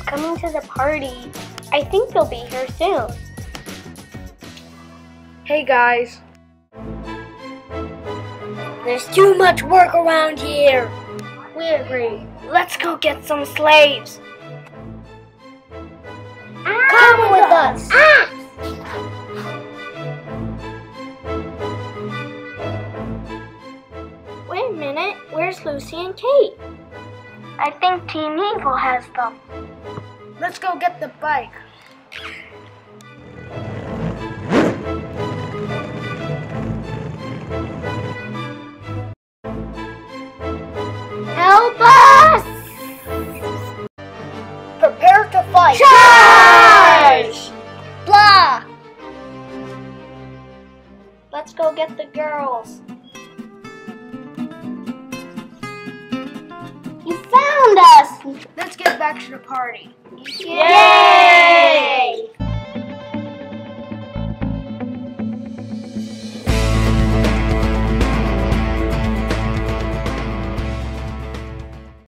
coming to the party. I think they'll be here soon. Hey guys. There's too much work around here. We agree. Let's go get some slaves. Come with us. Wait a minute. Where's Lucy and Kate? I think Team Evil has them. Let's go get the bike. Help us! Prepare to fight. Charge! Blah! Let's go get the girls. You found us! Let's get back to the party. Yay!